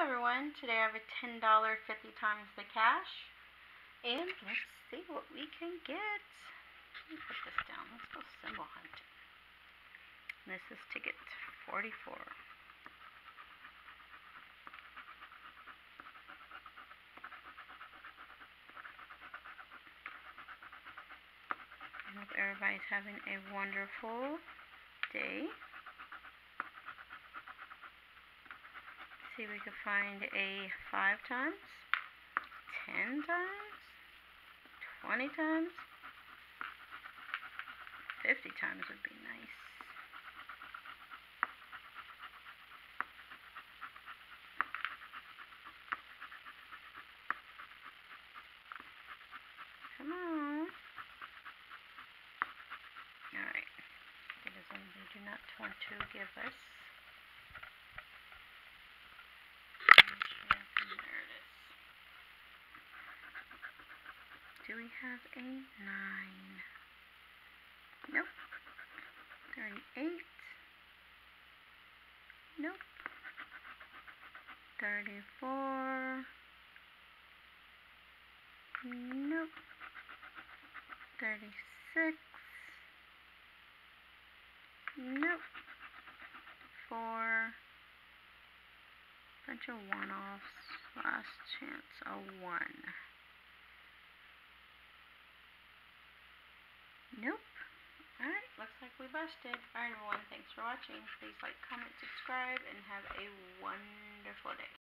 everyone, today I have a $10 50 times the cash, and let's see what we can get. Let me put this down, let's go symbol hunting. This is ticket 44. I hope everybody's having a wonderful day. See if we can find a 5 times, 10 times, 20 times, 50 times would be nice. Come on. Alright. It is one they do not want to give us. There it is. Do we have a 9? Nope. 38. Nope. 34. Nope. 36. Nope. 4. Bunch of one-offs. Last chance, a 1. Nope. Alright, looks like we busted. Alright everyone, thanks for watching. Please like, comment, subscribe, and have a wonderful day.